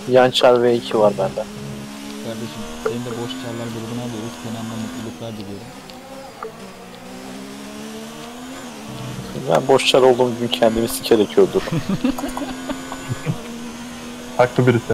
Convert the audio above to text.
Yan çar V2 var bende. Kardeşim senin de boş çarlar grubuna alıyoruz. Kenan'la mutluluklar diliyorum. Ben boş çar olduğum gün kendimi sikerek öldürürüm. Haklı birisi.